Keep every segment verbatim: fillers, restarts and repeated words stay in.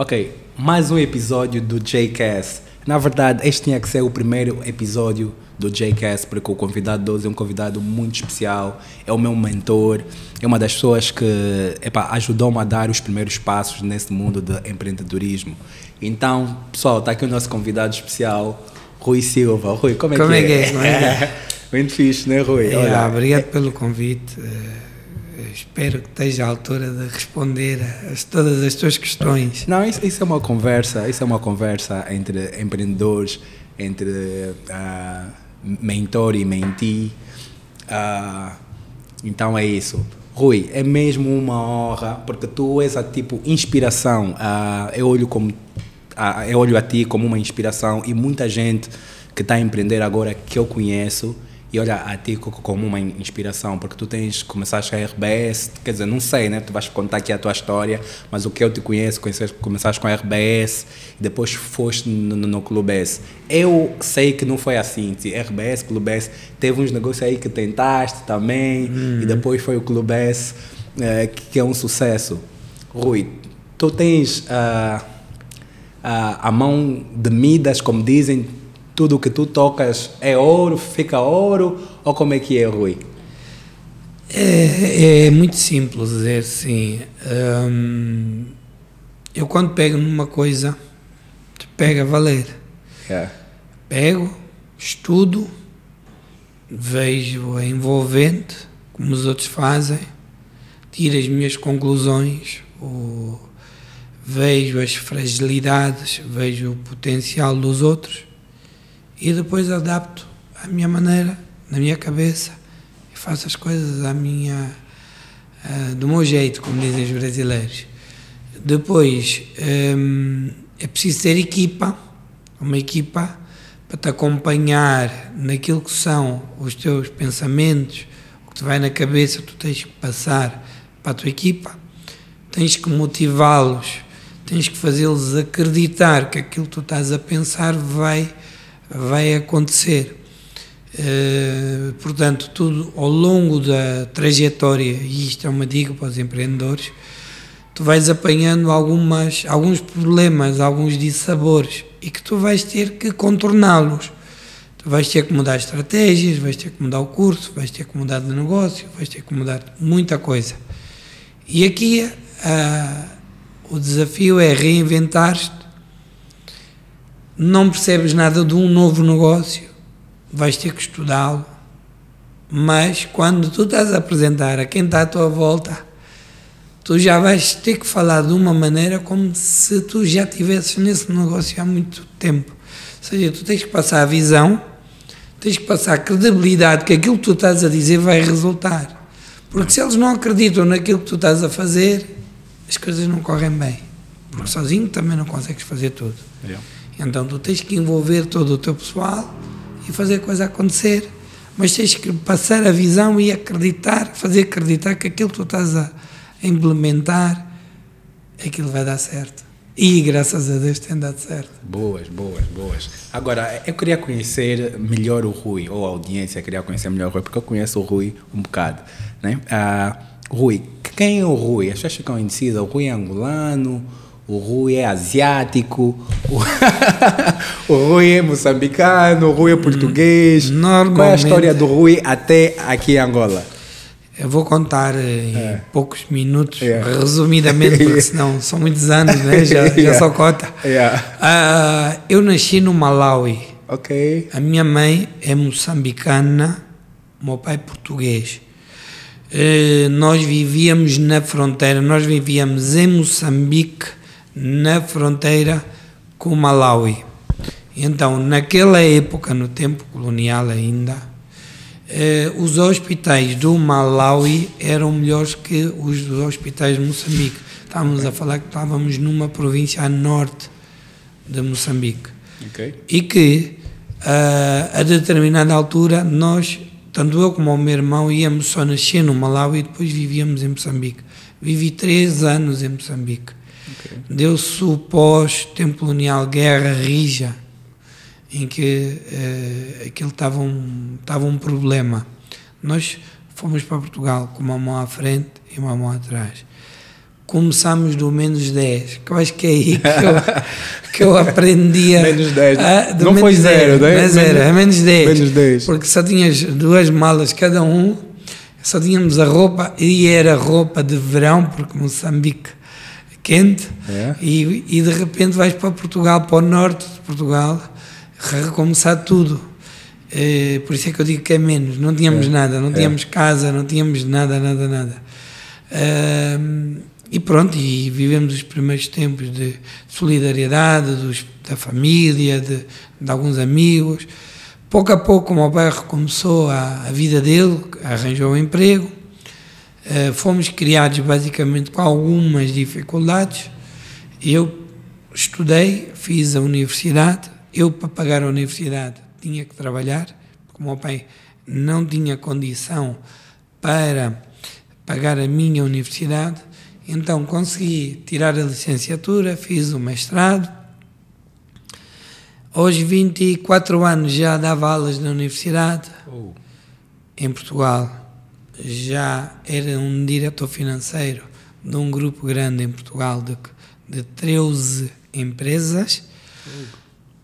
Ok, mais um episódio do J-Cast. Na verdade, este tinha que ser o primeiro episódio do J-Cast, porque o convidado de hoje é um convidado muito especial, é o meu mentor, é uma das pessoas que epa, ajudou-me a dar os primeiros passos nesse mundo de empreendedorismo. Então, pessoal, está aqui o nosso convidado especial, Rui Silva. Rui, como é como que é? é? Que é? Como é que é? Muito fixe, né, Rui? É, Olha, obrigado é... pelo convite. Espero que esteja à altura de responder a todas as tuas questões. Não, isso, isso é uma conversa, isso é uma conversa entre empreendedores, entre uh, mentor e mentee. Uh, então é isso. Rui, é mesmo uma honra, porque tu és a tipo inspiração. Uh, eu olho como, uh, eu olho a ti como uma inspiração e muita gente que está a empreender agora que eu conheço e olha a ti como uma inspiração, porque tu tens, começaste a R B S, quer dizer, não sei, né? Tu vais contar aqui a tua história, mas o que eu te conheço, conheces, começaste com a R B S e depois foste no, no, no Clube S. Eu sei que não foi assim, R B S, Clube S, teve uns negócios aí que tentaste também, hum. e depois foi o Clube S, uh, que, que é um sucesso. Rui, tu tens uh, uh, a mão de Midas, como dizem, tudo que tu tocas é ouro, fica ouro, ou como é que é, Rui? É, é muito simples dizer assim. Hum, eu quando pego numa coisa, pego a valer. Yeah. Pego, estudo, vejo a envolvente, como os outros fazem, tiro as minhas conclusões, ou vejo as fragilidades, vejo o potencial dos outros, e depois adapto à minha maneira, na minha cabeça, e faço as coisas à minha, uh, do meu jeito, como dizem os brasileiros. Depois, um, é preciso ter equipa, uma equipa para te acompanhar naquilo que são os teus pensamentos, o que te vai na cabeça, tu tens que passar para a tua equipa, tens que motivá-los, tens que fazê-los acreditar que aquilo que tu estás a pensar vai vai acontecer. Uh, portanto, tudo ao longo da trajetória, e isto é uma dica para os empreendedores, tu vais apanhando algumas, alguns problemas, alguns dissabores, e que tu vais ter que contorná-los. Tu vais ter que mudar estratégias, vais ter que mudar o curso, vais ter que mudar de negócio, vais ter que mudar muita coisa. E aqui uh, o desafio é reinventar-te. Não percebes nada de um novo negócio, vais ter que estudá-lo, mas quando tu estás a apresentar a quem está à tua volta, tu já vais ter que falar de uma maneira como se tu já estivesses nesse negócio há muito tempo. Ou seja, tu tens que passar a visão, tens que passar a credibilidade que aquilo que tu estás a dizer vai resultar. Porque se eles não acreditam naquilo que tu estás a fazer, as coisas não correm bem. Porque sozinho também não consegues fazer tudo. Yeah. Então tu tens que envolver todo o teu pessoal e fazer a coisa acontecer, mas tens que passar a visão e acreditar, fazer acreditar que aquilo que tu estás a implementar, aquilo vai dar certo. E graças a Deus tem dado certo. Boas, boas, boas. Agora, eu queria conhecer melhor o Rui, ou a audiência queria conhecer melhor o Rui, porque eu conheço o Rui um bocado, né? Uh, Rui, quem é o Rui? As pessoas ficam indecidas, o Rui é angolano, o Rui é asiático, o, o Rui é moçambicano, o Rui é português. Qual é a história do Rui até aqui em Angola? Eu vou contar em é. poucos minutos, yeah. resumidamente, porque senão são muitos anos, né? já, já yeah. só cota. Yeah. Uh, eu nasci no Malawi. Okay. A minha mãe é moçambicana, o meu pai é português. Uh, nós vivíamos na fronteira, nós vivíamos em Moçambique, na fronteira com o Malawi. Então, naquela época, no tempo colonial ainda, eh, os hospitais do Malawi eram melhores que os dos hospitais de Moçambique. Estávamos a falar que estávamos numa província a norte de Moçambique. Okay. E que, uh, a determinada altura, nós, tanto eu como o meu irmão, íamos só nascer no Malawi e depois vivíamos em Moçambique. Vivi três anos em Moçambique. Okay. Deu-se o pós-tempo colonial, guerra rija, em que uh, aquilo estava um, estava um problema. Nós fomos para Portugal com uma mão à frente e uma mão atrás. começamos do menos dez, que eu acho que é aí que eu, que eu aprendi a... Menos dez, a, não foi zero, não é zero, é menos dez, menos dez, porque só tinhas duas malas cada um, só tínhamos a roupa, e era roupa de verão, porque Moçambique é quente, é. E, e de repente vais para Portugal, para o norte de Portugal, recomeçar tudo. É, por isso é que eu digo que é menos, não tínhamos é. nada, não tínhamos é. casa, não tínhamos nada, nada, nada. Uh, e pronto, e vivemos os primeiros tempos de solidariedade dos, da família, de, de alguns amigos. Pouco a pouco o meu pai recomeçou a, a vida dele, arranjou um emprego, uh, fomos criados basicamente com algumas dificuldades. Eu estudei, fiz a universidade, eu para pagar a universidade tinha que trabalhar, porque o meu pai não tinha condição para pagar a minha universidade, então consegui tirar a licenciatura, fiz o mestrado. Aos vinte e quatro anos já dava aulas na universidade, oh. em Portugal. Já era um diretor financeiro de um grupo grande em Portugal de, de treze empresas. Oh.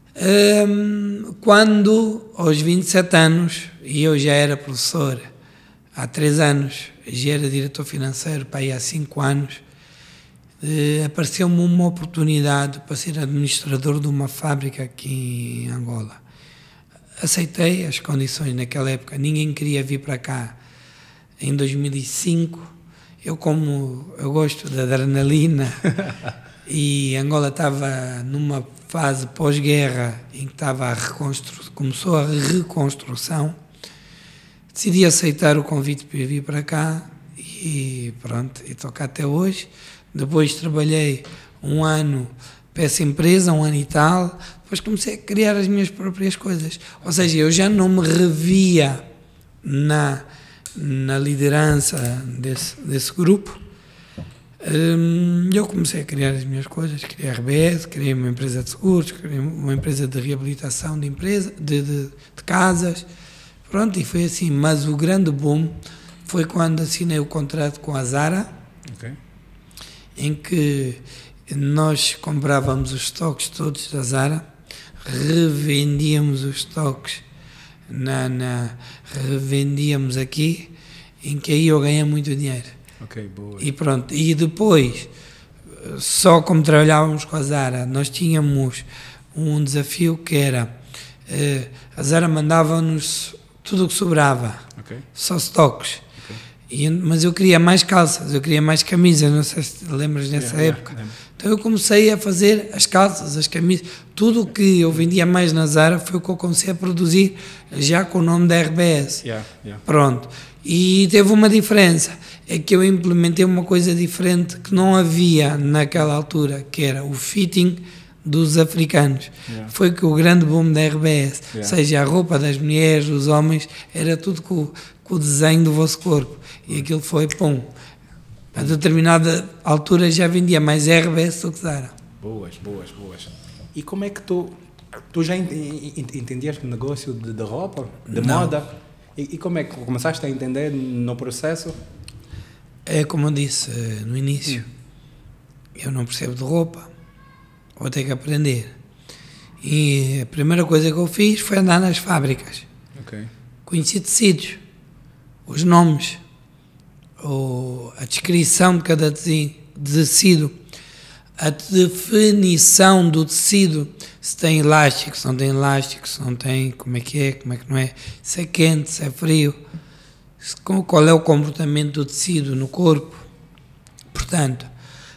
Um, quando, aos vinte e sete anos, e eu já era professor há três anos, já era diretor financeiro para aí há cinco anos, eh, apareceu-me uma oportunidade para ser administrador de uma fábrica aqui em Angola. Aceitei as condições naquela época, ninguém queria vir para cá. Em dois mil e cinco, eu como eu gosto da adrenalina, e Angola estava numa fase pós-guerra em que estava a reconstru... começou a reconstrução, decidi aceitar o convite para vir para cá e pronto, e estou cá até hoje. Depois trabalhei um ano para essa empresa, um ano e tal, depois comecei a criar as minhas próprias coisas. Ou seja, eu já não me revia na, na liderança desse, desse grupo. Hum, eu comecei a criar as minhas coisas, criei a R B S, criei uma empresa de seguros, criei uma empresa de reabilitação de, empresa, de, de, de casas, pronto, e foi assim. Mas o grande boom foi quando assinei o contrato com a Zara, okay. em que nós comprávamos os estoques todos da Zara, revendíamos os estoques, na, na, revendíamos aqui, em que aí eu ganhei muito dinheiro. Okay, boa. E pronto, e depois, só como trabalhávamos com a Zara, nós tínhamos um desafio que era, eh, a Zara mandava-nos tudo o que sobrava, okay. só estoques, okay. e, mas eu queria mais calças, eu queria mais camisas, não sei se te lembras nessa yeah, época, yeah, então eu comecei a fazer as calças, as camisas, tudo o que eu vendia mais na Zara foi o que eu comecei a produzir, já com o nome da R B S, yeah, yeah. pronto. E teve uma diferença, é que eu implementei uma coisa diferente que não havia naquela altura, que era o fitting dos africanos. Yeah. Foi que o grande boom da R B S, yeah. ou seja, a roupa das mulheres, dos homens, era tudo com, com o desenho do vosso corpo. E aquilo foi, pum, a determinada altura já vendia mais R B S do que Zara. Boas, boas, boas. E como é que tu, tu já entendias o negócio de, de roupa, de não. moda? E, e como é que começaste a entender no processo? É como eu disse no início, hum. eu não percebo de roupa, vou ter que aprender. E a primeira coisa que eu fiz foi andar nas fábricas. Okay. Conheci tecidos, os nomes, ou a descrição de cada tecido, a definição do tecido, se tem elástico, se não tem elástico, se não tem, como é que é, como é que não é, se é quente, se é frio, se, qual é o comportamento do tecido no corpo. Portanto,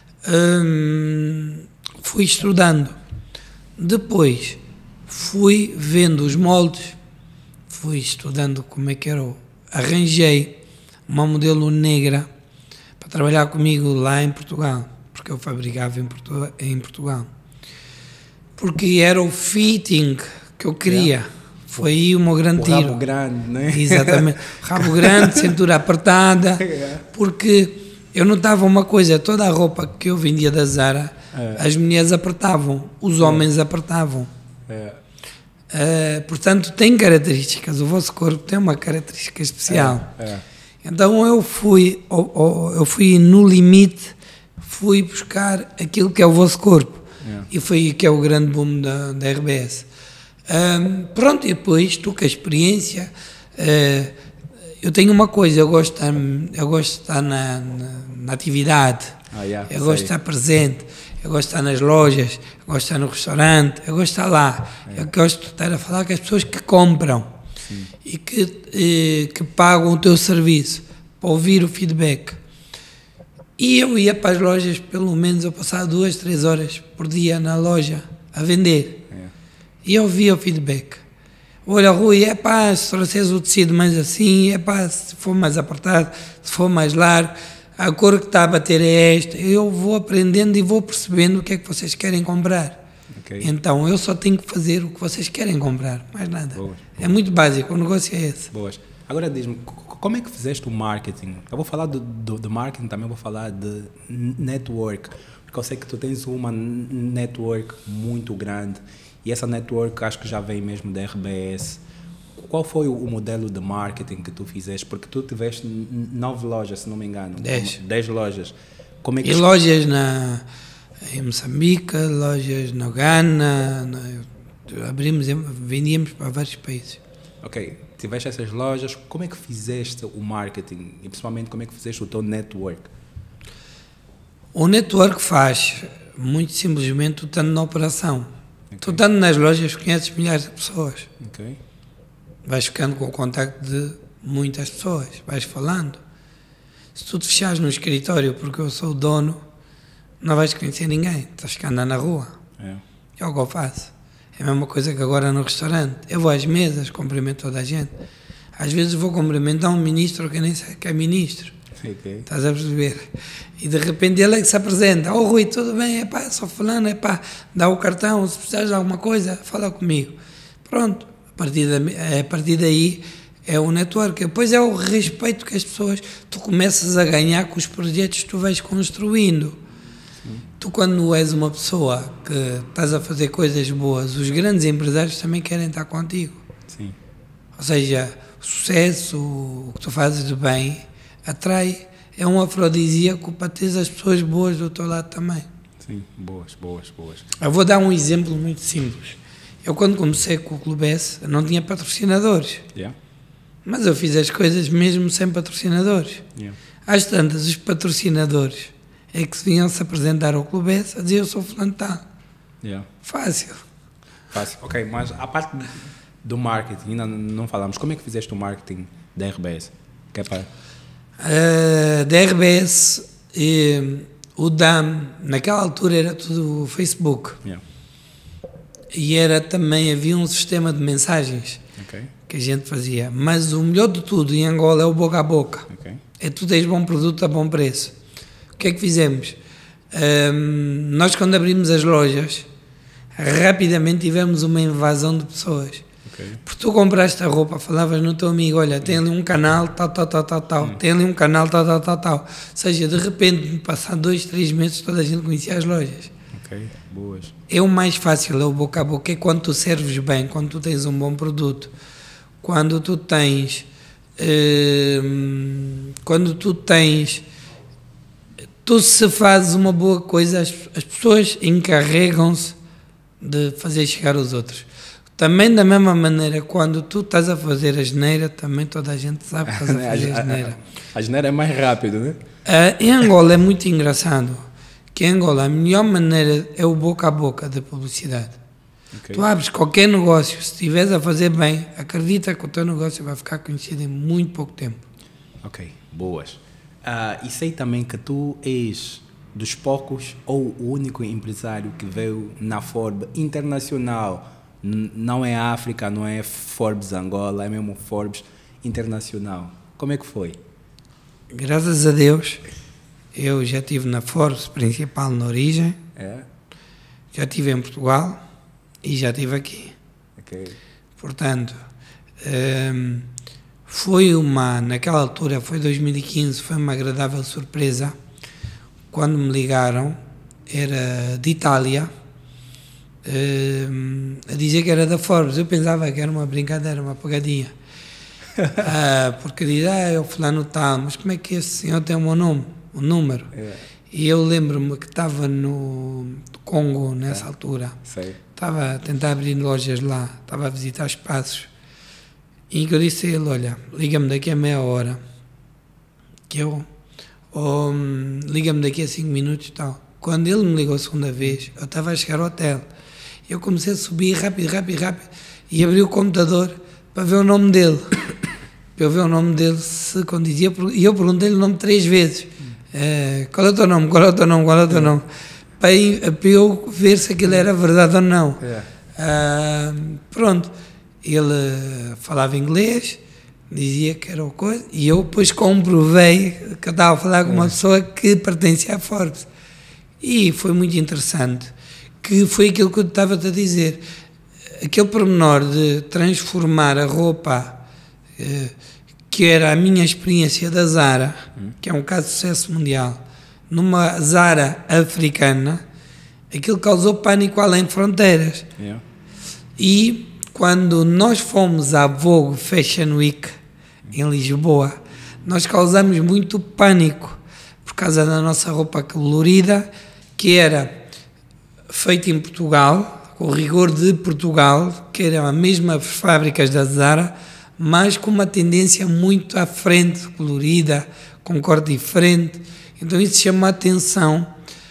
hum, fui estudando. Depois, fui vendo os moldes, fui estudando como é que era, arranjei uma modelo negra para trabalhar comigo lá em Portugal, porque eu fabricava em, Portu em Portugal. Porque era o fitting que eu queria. Yeah. Foi aí o meu grande tiro. Rabo grande, né? Exatamente. Rabo grande, cintura apertada. Yeah. Porque eu notava uma coisa, toda a roupa que eu vendia da Zara, yeah. as mulheres apertavam, os yeah. homens apertavam. Yeah. Uh, portanto, tem características, o vosso corpo tem uma característica especial. Yeah. Yeah. Então eu fui, eu fui no limite, fui buscar aquilo que é o vosso corpo. Yeah. E foi aí que é o grande boom da, da R B S. Um, pronto, e depois tu com a experiência, uh, eu tenho uma coisa, eu gosto de estar, eu gosto de estar na, na, na atividade, Ah, yeah, eu sei. gosto de estar presente, eu gosto de estar nas lojas, eu gosto de estar no restaurante, eu gosto de estar lá, Yeah. eu gosto de estar a falar com as pessoas que compram. Sim. E que, eh, que pagam o teu serviço, para ouvir o feedback. E eu ia para as lojas, pelo menos eu passava duas, três horas por dia na loja a vender. É. E eu via o feedback. Olha, Rui, é pá, se trouxeres o tecido mais assim, é pá, se for mais apertado, se for mais largo, a cor que está a bater é esta. Eu vou aprendendo e vou percebendo o que é que vocês querem comprar. Okay. Então eu só tenho que fazer o que vocês querem comprar, mais nada. Boas. É muito básico, o negócio é esse. Boas. Agora diz-me, como é que fizeste o marketing? Eu vou falar do, do, do marketing, também vou falar de network, porque eu sei que tu tens uma network muito grande e essa network acho que já vem mesmo da R B S. Qual foi o modelo de marketing que tu fizeste? Porque tu tiveste nove lojas, se não me engano. Dez. Dez lojas. Como é que e lojas na, em Moçambique, lojas na Ghana, na, abrimos, vendíamos para vários países. Ok. Tiveste essas lojas, como é que fizeste o marketing e principalmente como é que fizeste o teu network? O network faz muito simplesmente tu estando na operação. Okay. Tu estando nas lojas conheces milhares de pessoas. Okay. Vais ficando com o contacto de muitas pessoas, vais falando. Se tu te fechares no escritório porque eu sou o dono, não vais conhecer ninguém, estás a andar na rua. É. É o que eu faço. É a mesma coisa que agora no restaurante. Eu vou às mesas, cumprimento toda a gente. Às vezes vou cumprimentar um ministro que nem sei que é ministro. Okay. Estás a perceber? E de repente ele é que se apresenta. Oh Rui, tudo bem? É pá, sou fulano, é pá, dá o cartão, se precisares de alguma coisa, fala comigo. Pronto, a partir, da, a partir daí é o network. Depois é o respeito que as pessoas, tu começas a ganhar com os projetos que tu vais construindo. Tu, quando és uma pessoa que estás a fazer coisas boas, os grandes empresários também querem estar contigo. Sim. Ou seja, o sucesso, o que tu fazes de bem, atrai, é um afrodisíaco para teres as pessoas boas do teu lado também. Sim, boas, boas, boas. Eu vou dar um exemplo muito simples. Eu, quando comecei com o Clube S, não tinha patrocinadores. Yeah. Mas eu fiz as coisas mesmo sem patrocinadores. Yeah. Às tantas, os patrocinadores é que se vinham se apresentar ao Clube S a dizer eu sou fulano tal. Yeah. Fácil. Fácil, ok, mas a parte do marketing, ainda não falamos, como é que fizeste o marketing da R B S? Que é para... uh, da R B S, e, o D A M, naquela altura era tudo Facebook. Yeah. E era também, havia um sistema de mensagens okay. que a gente fazia. Mas o melhor de tudo em Angola é o boca a boca. Okay. É tu tens bom produto a bom preço. O que é que fizemos? Um, nós, quando abrimos as lojas, rapidamente tivemos uma invasão de pessoas. Okay. Porque tu compraste a roupa, falavas no teu amigo, olha, tem ali um canal, tal, tal, tal, tal, tal, hum. tem ali um canal, tal, tal, tal, tal. Ou seja, de repente, passado dois, três meses, toda a gente conhecia as lojas. Ok, boas. É o mais fácil, é o boca a boca, é quando tu serves bem, quando tu tens um bom produto, quando tu tens... Uh, quando tu tens... Tu, se fazes uma boa coisa, as, as pessoas encarregam-se de fazer chegar aos outros. Também da mesma maneira, quando tu estás a fazer a geneira, também toda a gente sabe que estás a fazer a geneira. A, a, a geneira é mais rápido, né? Uh, em Angola é muito engraçado, que em Angola a melhor maneira é o boca a boca da publicidade. Okay. Tu abres qualquer negócio, se estiveres a fazer bem, acredita que o teu negócio vai ficar conhecido em muito pouco tempo. Ok, boas. Uh, e sei também que tu és dos poucos ou o único empresário que veio na Forbes internacional. N- não é África, não é Forbes Angola, é mesmo Forbes internacional. Como é que foi? Graças a Deus, eu já estive na Forbes principal na origem, é? Já estive em Portugal e já estive aqui. Okay. Portanto, um, foi uma, naquela altura, foi dois mil e quinze, foi uma agradável surpresa, quando me ligaram, era de Itália, um, a dizer que era da Forbes. Eu pensava que era uma brincadeira, uma pegadinha, uh, porque diz, ah, é o fulano tal, mas como é que esse senhor tem o meu nome, o número? Yeah. E eu lembro-me que estava no Congo nessa é. altura. Sei. Estava a tentar abrir lojas lá, estava a visitar espaços. E que eu disse a ele, olha, liga-me daqui a meia hora. Que eu... Ou hum, liga-me daqui a cinco minutos e tal. Quando ele me ligou a segunda vez, eu estava a chegar ao hotel. Eu comecei a subir rápido, rápido, rápido. E abri o computador para ver o nome dele. Para eu ver o nome dele se condizia. E eu perguntei-lhe o nome três vezes. Uh, qual é o teu nome? Qual é o teu nome? Qual é o teu nome? Para, para eu ver se aquilo era verdade ou não. Uh, pronto. Ele falava inglês, dizia que era o coisa, e eu depois comprovei que eu estava a falar com uma pessoa que pertencia à Forbes. E foi muito interessante, que foi aquilo que eu estava-te a dizer. Aquele pormenor de transformar a roupa, uh, que era a minha experiência da Zara, que é um caso de sucesso mundial, numa Zara africana, aquilo causou pânico além de fronteiras. Yeah. E quando nós fomos à Vogue Fashion Week em Lisboa, nós causamos muito pânico por causa da nossa roupa colorida, que era feita em Portugal, com o rigor de Portugal, que eram as mesmas fábricas da Zara, mas com uma tendência muito à frente, colorida, com corte diferente. Então isso chamou a atenção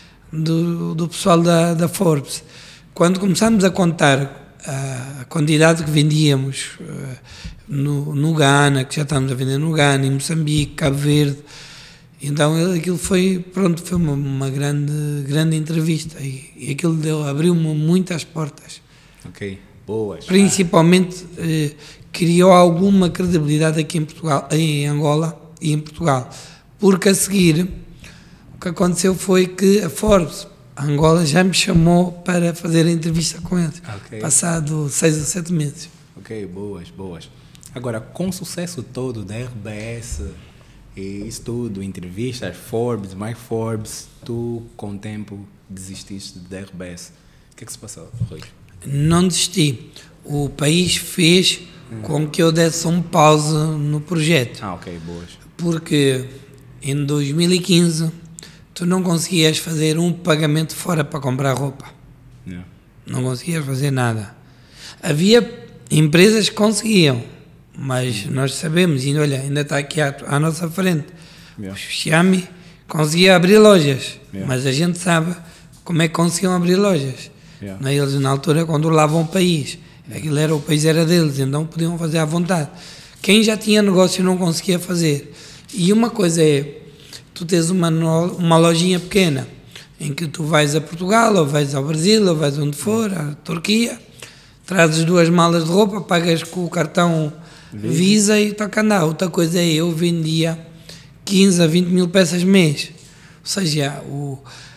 do, do pessoal da, da Forbes. Quando começamos a contar a, a quantidade que vendíamos uh, no, no Ghana, que já estamos a vender no Ghana, em Moçambique, Cabo Verde, então aquilo foi, pronto, foi uma, uma grande, grande entrevista e, e aquilo deu, abriu-me muitas portas. Ok, boas. Principalmente uh, criou alguma credibilidade aqui em Portugal, em Angola e em Portugal, porque a seguir o que aconteceu foi que a Forbes, a Angola, já me chamou para fazer a entrevista com eles, okay. Passado seis ou sete meses. Ok, boas, boas. Agora, com o sucesso todo da R B S, e isso tudo, entrevistas, Forbes, mais Forbes, tu com o tempo desististe da R B S. O que é que se passou, Rui? Não desisti. O país fez hum. com que eu desse um pause no projeto. Ah, ok, boas. Porque em dois mil e quinze tu não conseguias fazer um pagamento fora para comprar roupa. Yeah. Não conseguias fazer nada. Havia empresas que conseguiam, mas hum. nós sabemos, e olha, ainda está aqui à, à nossa frente, yeah. o Xiaomi conseguia abrir lojas, yeah. mas a gente sabe como é que conseguiam abrir lojas. Yeah. Eles na altura controlavam o país, aquilo era, o país era deles, então podiam fazer à vontade. Quem já tinha negócio não conseguia fazer. E uma coisa é, tu tens uma, uma lojinha pequena, em que tu vais a Portugal, ou vais ao Brasil, ou vais onde for, à Turquia, trazes duas malas de roupa, pagas com o cartão Visa, Visa e toca a andar. Outra coisa é, eu vendia quinze a vinte mil peças mês, ou seja, o,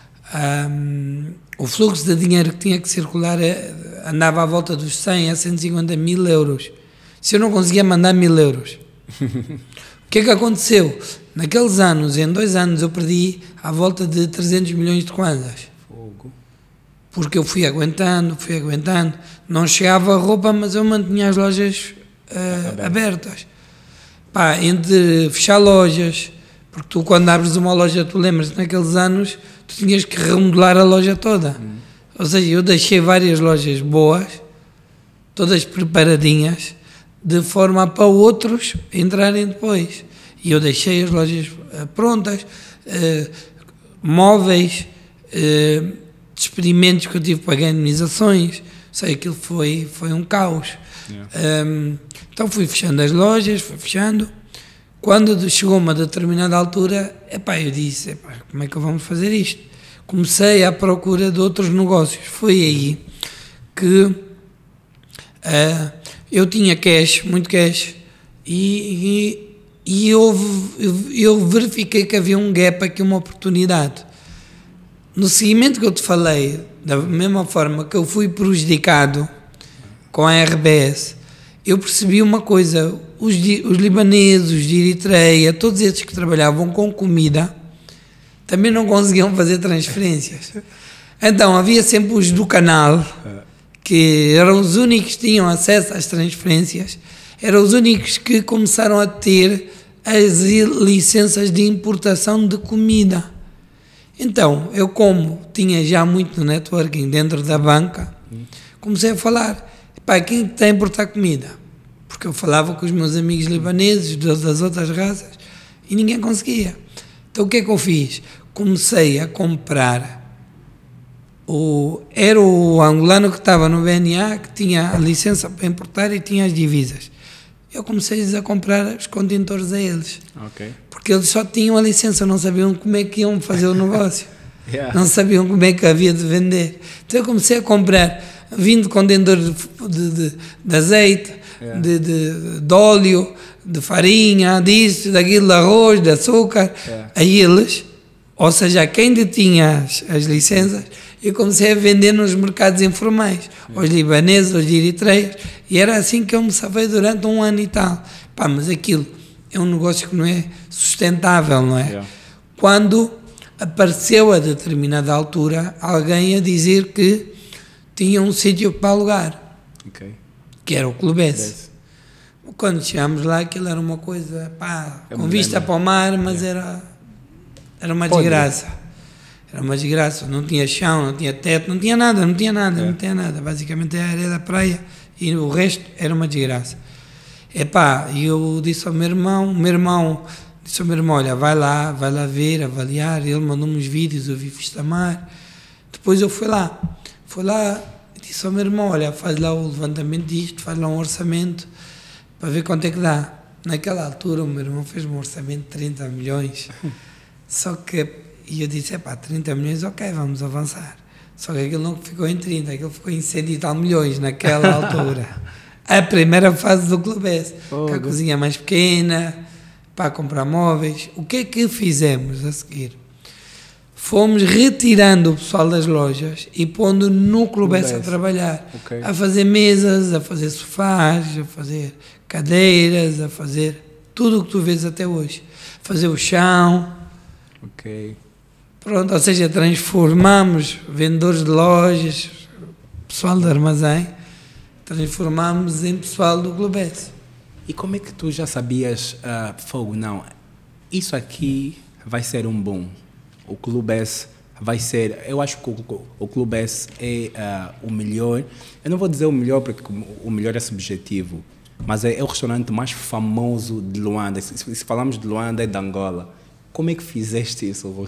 um, o fluxo de dinheiro que tinha que circular andava à volta dos cem a cento e cinquenta mil euros. Se eu não conseguia mandar mil euros, o que é que aconteceu? Naqueles anos, em dois anos, eu perdi à volta de trezentos milhões de kwanzas. Fogo. Porque eu fui aguentando, fui aguentando. Não chegava a roupa, mas eu mantinha as lojas uh, abertas. Pá, entre fechar lojas, porque tu quando abres uma loja, tu lembras, naqueles anos, tu tinhas que remodelar a loja toda. Hum. Ou seja, eu deixei várias lojas boas, todas preparadinhas, de forma para outros entrarem depois. E eu deixei as lojas uh, prontas, uh, móveis, uh, experimentos que eu tive para ganhar indemnizações, sei que aquilo foi, foi um caos. Yeah. Um, então fui fechando as lojas, fui fechando. Quando chegou uma determinada altura, epá, eu disse, epá, como é que vamos fazer isto? Comecei à procura de outros negócios. Foi aí que uh, eu tinha cash, muito cash, e... e E eu, eu verifiquei que havia um gap aqui, uma oportunidade. No seguimento que eu te falei, da mesma forma que eu fui prejudicado com a R B S, eu percebi uma coisa, os, os libaneses, os de Eritreia, todos esses que trabalhavam com comida, também não conseguiam fazer transferências. Então havia sempre os do canal, que eram os únicos que tinham acesso às transferências, eram os únicos que começaram a ter as licenças de importação de comida. Então, eu como tinha já muito networking dentro da banca, comecei a falar, pá, quem está a importar comida? Porque eu falava com os meus amigos libaneses, das outras raças, e ninguém conseguia. Então o que é que eu fiz? Comecei a comprar, o, era o angolano que estava no B N A, que tinha a licença para importar e tinha as divisas. Eu comecei a comprar os contentores a eles. Okay. Porque eles só tinham a licença, não sabiam como é que iam fazer o negócio. Yeah. Não sabiam como é que havia de vender. Então eu comecei a comprar vinte contentores de, de, de, de azeite, yeah. de, de, de óleo, de farinha, disso, daquilo, de arroz, de açúcar, yeah. a eles, ou seja, quem detinha as, as licenças, eu comecei a vender nos mercados informais, yeah. aos libaneses, aos eritreios, e era assim que eu me safei durante um ano e tal. Pá, mas aquilo é um negócio que não é sustentável, não é? Yeah. Quando apareceu a determinada altura alguém a dizer que tinha um sítio para alugar, okay. que era o Clube S. Quando chegámos lá, aquilo era uma coisa, pá, com vista para o mar, mas yeah. era, era uma Pode desgraça. Ver. Era uma desgraça, não tinha chão, não tinha teto, não tinha nada, não tinha nada, yeah. não tinha nada. Basicamente a areia da praia e o resto era uma desgraça. Epá, e eu disse ao meu irmão, o meu irmão disse ao meu irmão, olha, vai lá, vai lá ver, avaliar, ele mandou-me uns vídeos, eu vi Vista Mar. Depois eu fui lá, fui lá e disse ao meu irmão, olha, faz lá o levantamento disto, faz lá um orçamento, para ver quanto é que dá. Naquela altura o meu irmão fez um orçamento de trinta milhões, só que, e eu disse, epá, trinta milhões, ok, vamos avançar. Só que aquilo não ficou em trinta, aquilo ficou em cento e tal milhões naquela altura. A primeira fase do Clube S, oh, com a cozinha mais pequena, para comprar móveis. O que é que fizemos a seguir? Fomos retirando o pessoal das lojas e pondo no Clube S a trabalhar, okay. a fazer mesas, a fazer sofás, a fazer cadeiras, a fazer tudo o que tu vês até hoje. Fazer o chão. Ok. Pronto, ou seja, transformamos vendedores de lojas, pessoal de armazém, transformamos em pessoal do Clube S. E como é que tu já sabias, uh, fogo, não, isso aqui vai ser um bom, o Clube S vai ser, eu acho que o, o Clube S é uh, o melhor, eu não vou dizer o melhor porque o melhor é subjetivo, mas é, é o restaurante mais famoso de Luanda, se, se falamos de Luanda é de Angola. Como é que fizeste isso, Rui?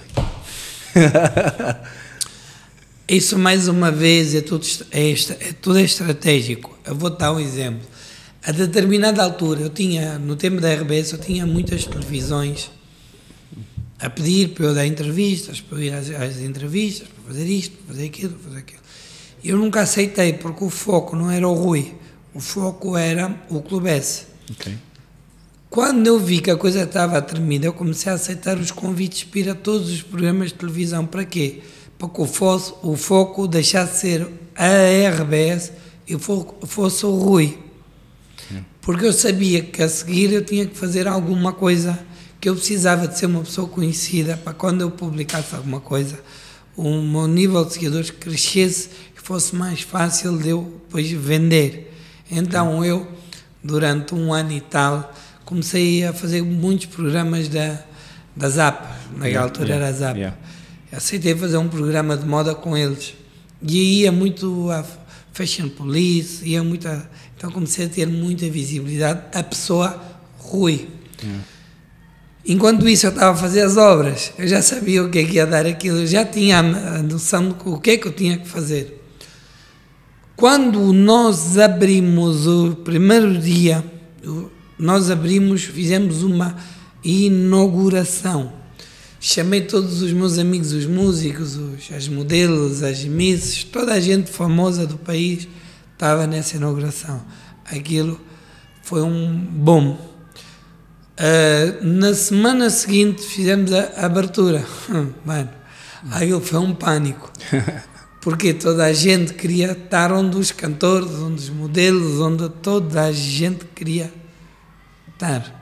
Isso, mais uma vez, é tudo, é, é tudo estratégico. Eu vou dar um exemplo. A determinada altura, eu tinha, no tempo da R B S, eu tinha muitas televisões a pedir para eu dar entrevistas, para eu ir às, às entrevistas, para fazer isto, para fazer aquilo, para fazer aquilo. Eu nunca aceitei, porque o foco não era o Rui, o foco era o Clube S. Okay. Quando eu vi que a coisa estava a terminar, eu comecei a aceitar os convites para ir a todos os programas de televisão. Para quê? Para que o, fosse, o foco deixasse de ser a R B S e fosse o Rui. Porque eu sabia que a seguir eu tinha que fazer alguma coisa, que eu precisava de ser uma pessoa conhecida para quando eu publicasse alguma coisa, o meu nível de seguidores crescesse e fosse mais fácil de eu depois vender. Então eu, durante um ano e tal, comecei a fazer muitos programas da, da Zap, naquela yeah, altura yeah, era a Zap. Yeah. Aceitei fazer um programa de moda com eles e ia muito a Fashion Police, ia muito a, então comecei a ter muita visibilidade, a pessoa Rui. Yeah. Enquanto isso eu estava a fazer as obras, eu já sabia o que é que ia dar aquilo, eu já tinha a noção do que é que eu tinha que fazer. Quando nós abrimos o primeiro dia, nós abrimos, fizemos uma inauguração. Chamei todos os meus amigos, os músicos, os, as modelos, as misses, toda a gente famosa do país estava nessa inauguração. Aquilo foi um bom. Uh, na semana seguinte fizemos a, a abertura. Mano, aquilo foi um pânico. Porque toda a gente queria estar onde os cantores, onde os modelos, onde toda a gente queria estar.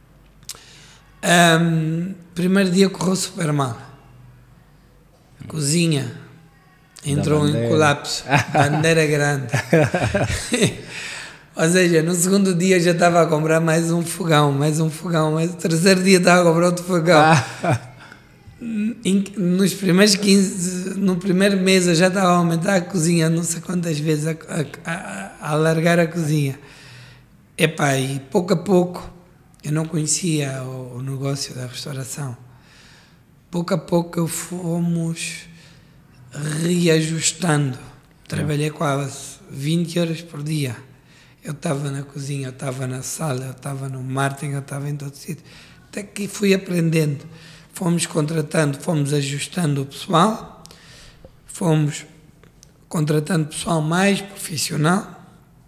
Um, primeiro dia correu super mal. Cozinha entrou em colapso, bandeira grande. Ou seja, no segundo dia eu já estava a comprar mais um fogão, mais um fogão, mas no terceiro dia estava a comprar outro fogão. Em, nos primeiros quinze, no primeiro mês eu já estava a aumentar a cozinha, não sei quantas vezes, a, a, a, a alargar a cozinha. Epá, e pouco a pouco, eu não conhecia o, o negócio da restauração. Pouco a pouco fomos reajustando. Trabalhei quase vinte horas por dia. Eu estava na cozinha, eu estava na sala, eu estava no marketing, eu estava em todo sítio. Até que fui aprendendo. Fomos contratando, fomos ajustando o pessoal, fomos contratando pessoal mais profissional,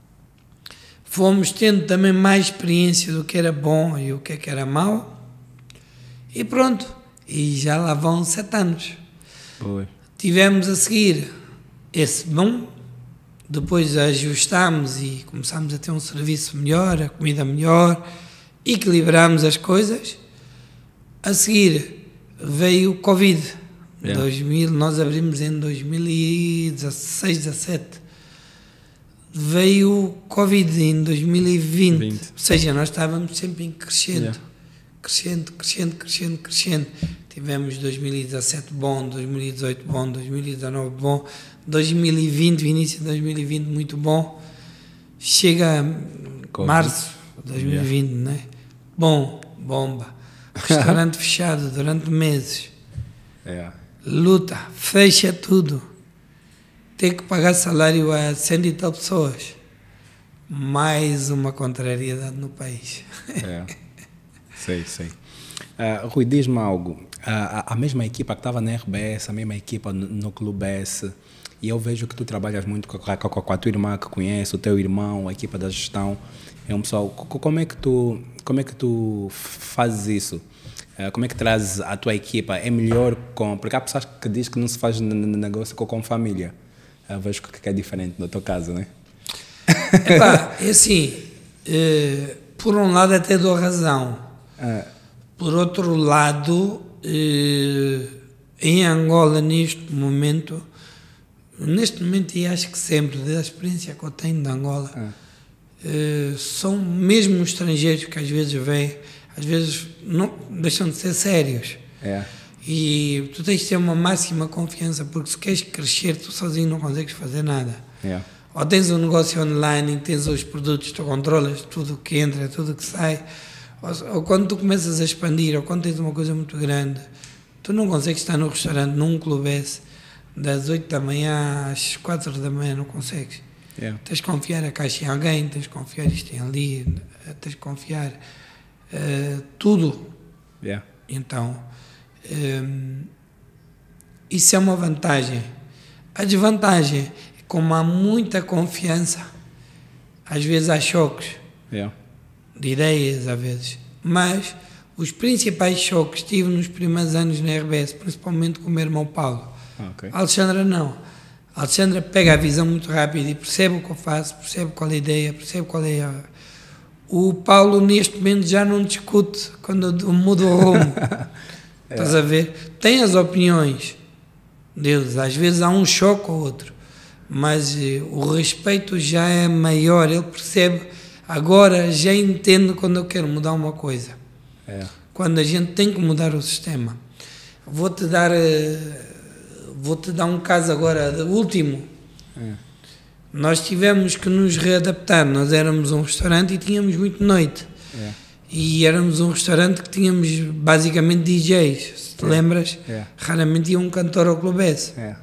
fomos tendo também mais experiência do que era bom e o que é que era mau, e pronto, e já lá vão sete anos. Oi. Tivemos a seguir esse bom, depois ajustámos e começámos a ter um serviço melhor, a comida melhor, equilibramos as coisas. A seguir veio o Covid. Yeah. dois mil, nós abrimos em dois mil e dezasseis, dezassete. Veio o Covid em dois mil e vinte. vinte. Ou seja, nós estávamos sempre em crescendo. Yeah. Crescendo, crescendo, crescendo, crescendo. Tivemos dois mil e dezassete bom, dois mil e dezoito bom, dois mil e dezanove bom, dois mil e vinte, o início de dois mil e vinte muito bom. Chega Covid. Março de dois mil e vinte, yeah. Né? Bom, bomba. Restaurante fechado durante meses. É. Luta, fecha tudo. Tem que pagar salário a cento e tal pessoas. Mais uma contrariedade no país. É. Sei, sei. Uh, Rui, diz-me algo. Uh, a, a mesma equipa que estava na R B S, a mesma equipa no, no Clube S, e eu vejo que tu trabalhas muito com a, com, com a tua irmã que conhece, o teu irmão, a equipa da gestão. É um pessoal. Como é que tu, como é que tu fazes isso? Uh, como é que trazes a tua equipa? É melhor com... Porque há pessoas que dizem que não se faz negócio com, com família. Eu vejo que é diferente no teu caso, né? Epá, é assim, eh, por um lado até dou razão. Ah. Por outro lado, eh, em Angola, neste momento, neste momento e acho que sempre, da experiência que eu tenho de Angola, ah. eh, são mesmo os estrangeiros que às vezes vêm, às vezes não deixam de ser sérios. É. E tu tens de ter uma máxima confiança, porque se queres crescer, tu sozinho não consegues fazer nada. É. Ou tens um negócio online em que tens os produtos, tu controlas tudo o que entra, tudo o que sai, ou, ou quando tu começas a expandir, ou quando tens uma coisa muito grande, tu não consegues estar no restaurante, num clube S, das oito da manhã às quatro da manhã, não consegues. Yeah. Tens de confiar a caixa em alguém, tens de confiar isto em ali, tens de confiar uh, tudo. Yeah. Então, um, isso é uma vantagem. A desvantagem é como há muita confiança, às vezes há choques yeah. de ideias, às vezes. Mas os principais choques tive nos primeiros anos na R B S, principalmente com o meu irmão Paulo. Ah, okay. A Alexandra não. A Alexandra pega a visão muito rápido e percebe o que eu faço, percebe qual é a ideia, percebe qual é a... O Paulo, neste momento, já não discute quando eu mudo o rumo. É. Estás a ver? Tem as opiniões deles, às vezes há um choque ou outro, mas eh, o respeito já é maior, ele percebe, agora já entende quando eu quero mudar uma coisa. É. Quando a gente tem que mudar o sistema. Vou-te dar... Eh, Vou-te dar um caso agora, o último. É. Nós tivemos que nos readaptar. Nós éramos um restaurante e tínhamos muito noite. É. E éramos um restaurante que tínhamos basicamente D Js, se te é. lembras? É. Raramente ia um cantor ao Clube S. É.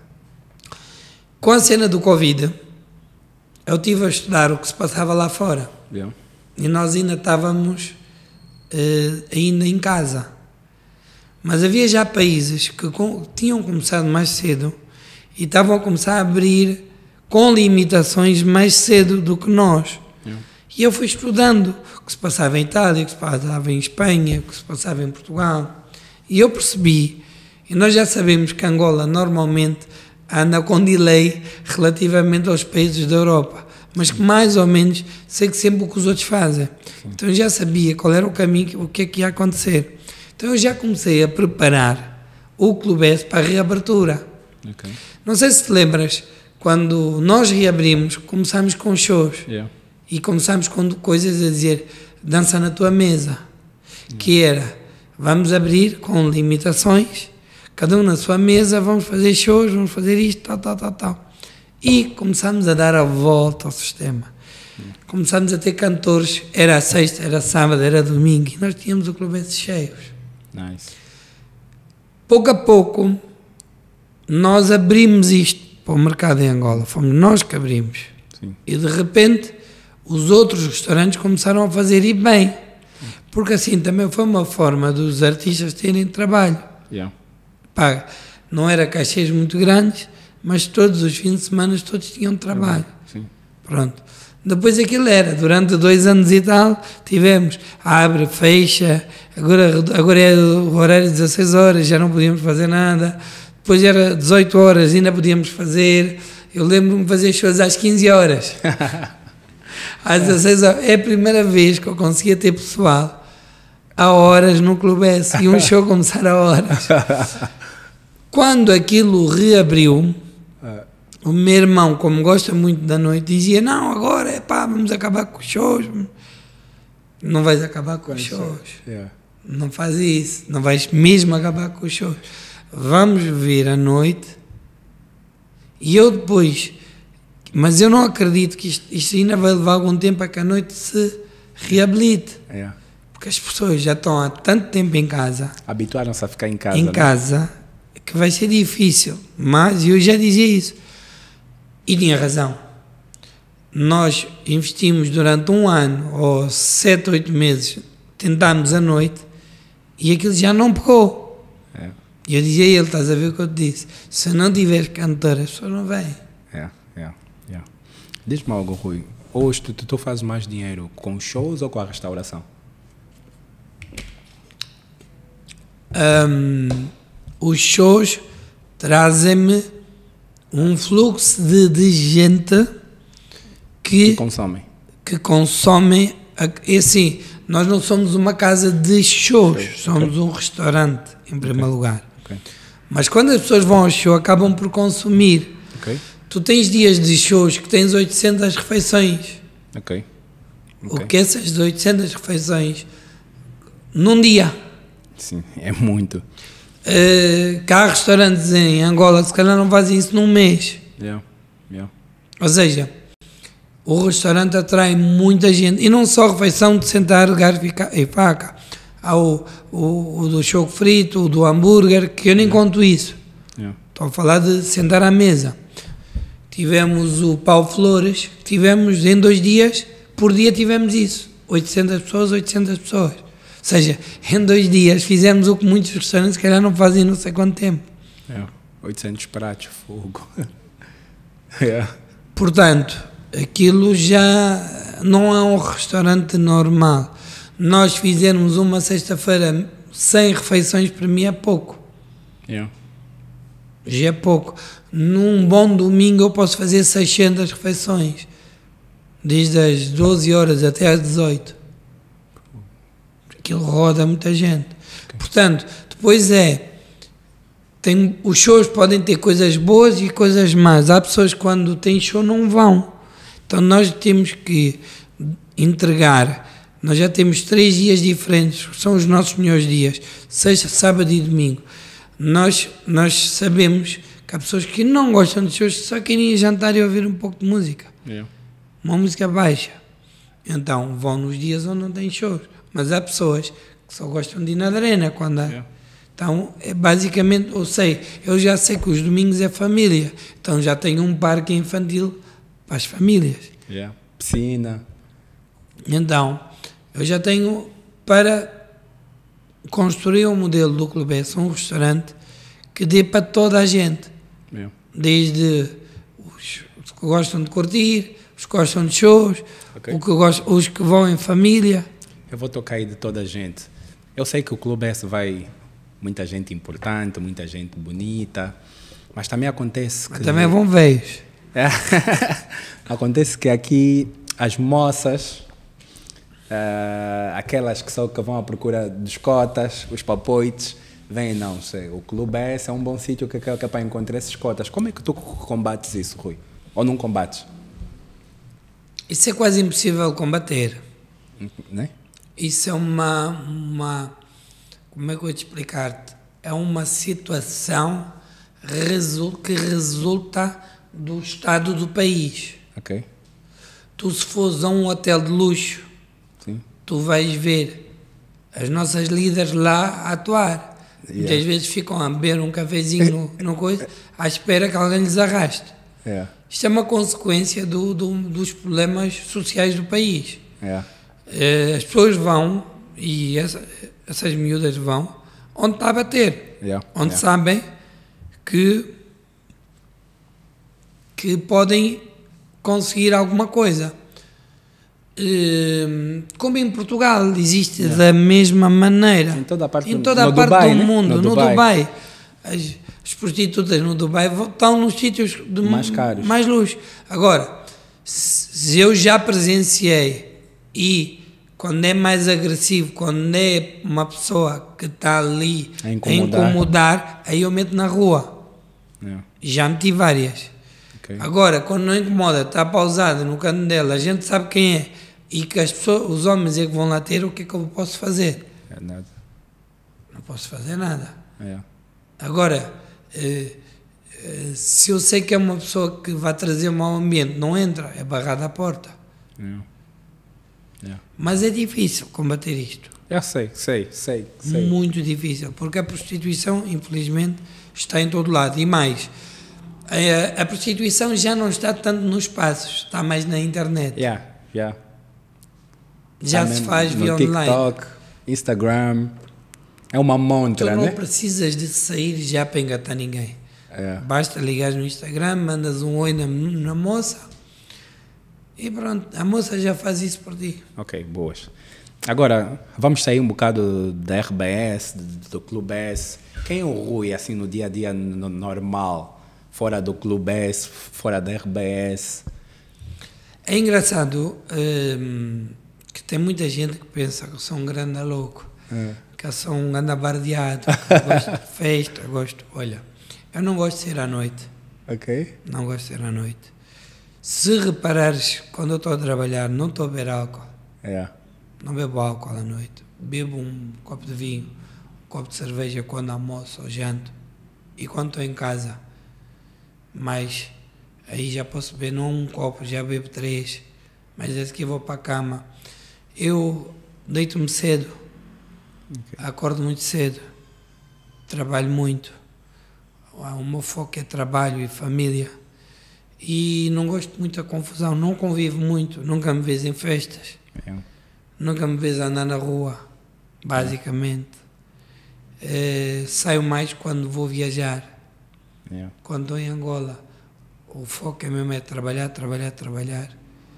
Com a cena do Covid, eu estive a estudar o que se passava lá fora. É. E nós ainda estávamos uh, ainda em casa. Mas havia já países que com, tinham começado mais cedo e estavam a começar a abrir com limitações mais cedo do que nós. Yeah. E eu fui estudando o que se passava em Itália, o que se passava em Espanha, o que se passava em Portugal. E eu percebi, e nós já sabemos que Angola normalmente anda com delay relativamente aos países da Europa, mas que mais ou menos sei que sempre o que os outros fazem. Sim. Então eu já sabia qual era o caminho, o que é que ia acontecer. Então eu já comecei a preparar o Clube S para a reabertura. Okay. Não sei se te lembras, quando nós reabrimos, começámos com shows. Yeah. E começámos com coisas a dizer, dança na tua mesa. Yeah. Que era, vamos abrir com limitações, cada um na sua mesa, vamos fazer shows, vamos fazer isto, tal, tal, tal, tal. E começámos a dar a volta ao sistema. Começámos a ter cantores, era a sexta, era sábado, era domingo, e nós tínhamos o clube cheios. Nice. Pouco a pouco, nós abrimos isto para o mercado em Angola, fomos nós que abrimos. Sim. E de repente, os outros restaurantes começaram a fazer e bem, porque assim também foi uma forma dos artistas terem trabalho. Yeah. Pá, não era cachês muito grandes, mas todos os fins de semana todos tinham trabalho. Sim. Pronto. Depois aquilo era, durante dois anos e tal, tivemos abre, fecha, agora, agora é o horário de dezasseis horas, já não podíamos fazer nada, depois era dezoito horas, ainda podíamos fazer, eu lembro-me de fazer shows às quinze horas, às dezasseis horas, é a primeira vez que eu conseguia ter pessoal a horas no Clube S, e um show começar a horas. Quando aquilo reabriu, o meu irmão, como gosta muito da noite, dizia, não, agora é pá, vamos acabar com os shows. Não vais acabar com os shows. Yeah. Não faz isso. Não vais mesmo acabar com os shows. Vamos vir à noite. E eu depois... Mas eu não acredito que isto, isto ainda vai levar algum tempo a que a noite se reabilite. Yeah. Porque as pessoas já estão há tanto tempo em casa. Habituaram-se a ficar em casa. Em né? casa, que vai ser difícil. Mas eu já dizia isso. E tinha razão. Nós investimos durante um ano ou sete, oito meses, tentámos à noite e aquilo já não pegou. É. E eu dizia a ele, estás a ver o que eu te disse? Se não tiveres cantor, as pessoas não vêm. É, é, é. Diz-me algo, Rui. Hoje tu, tu, tu fazes mais dinheiro com shows ou com a restauração? Um, os shows trazem-me um fluxo de, de gente que, Que consomem. que consomem. É assim, nós não somos uma casa de shows, Okay. somos Okay. um restaurante, em primeiro Okay. lugar. Okay. Mas quando as pessoas vão ao show, acabam por consumir. Ok. Tu tens dias de shows que tens oitocentas refeições. Ok. O que essas oitocentas refeições num dia? Sim, é muito. Uh, que há restaurantes em Angola que se calhar não fazem isso num mês. Yeah. Yeah. Ou seja, o restaurante atrai muita gente. E não só refeição de sentar, garfo e faca. Há o, o, o do choco frito, o do hambúrguer, que eu nem Yeah. conto isso. Yeah. Estou a falar de sentar à mesa. Tivemos o Pau Flores, tivemos em dois dias, por dia tivemos isso. oitocentas pessoas, oitocentas pessoas. Ou seja, em dois dias fizemos o que muitos restaurantes se calhar não fazem não sei quanto tempo. Yeah. oitocentos pratos, fogo. Yeah. Portanto, aquilo já não é um restaurante normal. Nós fizermos uma sexta-feira cem refeições, para mim é pouco. Yeah. Já é pouco. Num bom domingo eu posso fazer seiscentas refeições. Desde as doze horas até às dezoito. Aquilo roda muita gente. Okay. Portanto, depois é... Tem, os shows podem ter coisas boas e coisas más. Há pessoas que quando têm show não vão. Então nós temos que entregar. Nós já temos três dias diferentes, são os nossos melhores dias. Sexta, sábado e domingo. Nós, nós sabemos que há pessoas que não gostam de shows, só querem ir jantar e ouvir um pouco de música. Yeah. Uma música baixa. Então vão nos dias onde não tem shows. Mas há pessoas que só gostam de ir na arena quando há. Yeah. Então, é basicamente, eu sei, eu já sei que os domingos é família. Então já tenho um parque infantil para as famílias. Yeah. Piscina. Então, eu já tenho para construir um modelo do Clube S, um restaurante que dê para toda a gente. Yeah. Desde os, os que gostam de curtir, os que gostam de shows, Okay. o que gostam, os que vão em família. Eu vou tocar aí de toda a gente. Eu sei que o Clube S vai muita gente importante, muita gente bonita, mas também acontece que... Também vão veios. É. Acontece que aqui as moças, uh, aquelas que, são, que vão à procura dos cotas, os papoites, vêm, não sei, o Clube S é um bom sítio que, que, que é para encontrar esses cotas. Como é que tu combates isso, Rui? Ou não combates? Isso é quase impossível combater. Né? Isso é uma, uma... Como é que eu vou te explicar-te? é uma situação que resulta do estado do país. Ok. Tu, se fores a um hotel de luxo, Sim. tu vais ver as nossas líderes lá a atuar. Yeah. Muitas vezes ficam a beber um cafezinho no, no coisa, à espera que alguém lhes arraste. Yeah. Isto é uma consequência do, do, dos problemas sociais do país. Yeah. As pessoas vão, e essa, essas miúdas vão, onde está a bater. Yeah. Onde Yeah. sabem que, que podem conseguir alguma coisa. Como em Portugal, existe yeah. da mesma maneira. Em toda a parte, em toda do, a parte Dubai, do né? mundo. No, no Dubai. Dubai. As, as prostitutas no Dubai estão nos sítios de mais caros. Mais luxo. Agora, se eu já presenciei e quando é mais agressivo, quando é uma pessoa que está ali a incomodar, a incomodar aí eu meto na rua. Yeah. Já meti várias. Okay. Agora, quando não incomoda, está pausada no canto dela, a gente sabe quem é e que as pessoas, os homens é que vão lá ter, o que é que eu posso fazer? É nada. Não posso fazer nada. Yeah. Agora, eh, eh, se eu sei que é uma pessoa que vai trazer um mau ambiente, não entra, é barrada à porta. Yeah. Yeah. Mas é difícil combater isto. Eu sei, sei, sei, sei. Muito difícil, porque a prostituição, infelizmente, está em todo lado. E mais, a, a prostituição já não está tanto nos espaços, está mais na internet. Yeah, yeah. Já Também se faz no via online. TikTok, Instagram, é uma montra, tu não né? precisas de sair já para engatar ninguém. Yeah. Basta ligar no Instagram, mandas um oi na, na moça e pronto, a moça já faz isso por ti. Ok, boas. Agora, vamos sair um bocado da R B S, do, do Clube S. Quem é o Rui, assim, no dia a dia no, normal, fora do Clube S, fora da R B S? É engraçado hum, que tem muita gente que pensa que eu sou um grande louco, é. que eu sou um grande bardeado, que eu gosto de festa, gosto... Olha, eu não gosto de ser à noite. Ok. Não gosto de ser à noite. Se reparares, quando eu estou a trabalhar, não estou a beber álcool. É. Não bebo álcool à noite. Bebo um copo de vinho, um copo de cerveja quando almoço ou janto. E quando estou em casa, mas aí já posso beber não um copo, já bebo três. Mas desde que eu vou para a cama, eu deito-me cedo, okay. acordo muito cedo, trabalho muito. O meu foco é trabalho e família. E não gosto muito da confusão, não convivo muito, nunca me vejo em festas. É. Nunca me vejo andar na rua, basicamente. É, saio mais quando vou viajar. Yeah. Quando estou em Angola, o foco é mesmo é trabalhar, trabalhar, trabalhar.